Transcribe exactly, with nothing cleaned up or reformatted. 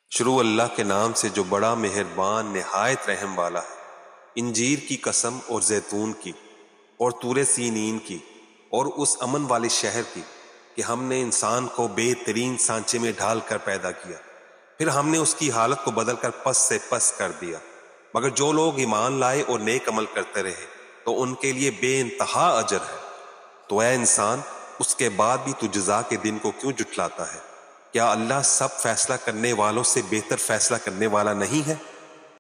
शुरू अल्लाह के नाम से जो बड़ा मेहरबान निहायत रहम वाला है। इंजीर की कसम और जैतून की और तूरे सीनीन की और उस अमन वाले शहर की कि हमने इंसान को बेहतरीन सांचे में ढाल कर पैदा किया, फिर हमने उसकी हालत को बदलकर पस से पस कर दिया। मगर जो लोग ईमान लाए और नेक अमल करते रहे तो उनके लिए बेइंतहा अजर है। तो ऐ इंसान, उसके बाद भी तू जज़ा के दिन को क्यों जुटलाता है? क्या अल्लाह सब फैसला करने वालों से बेहतर फैसला करने वाला नहीं है?